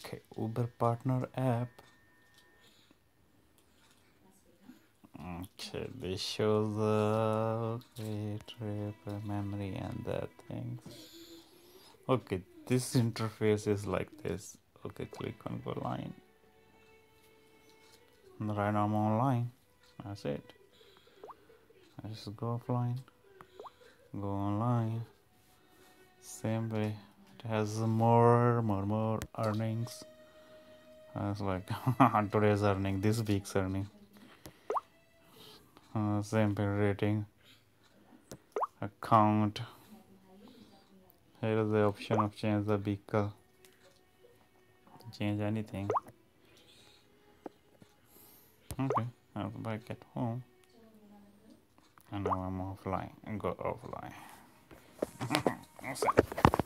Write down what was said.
Okay, Uber partner app. Okay, this shows okay, trip, memory, and that things. Okay, this interface is like this. Okay, click on go line. Right now I'm online. That's it. I just go offline, go online. Same way. It has more earnings. It's like today's earning, this week's earning. Same way rating, account. Here is the option of change the vehicle. Change anything. Okay, I'm back at home. And now I'm offline and go offline.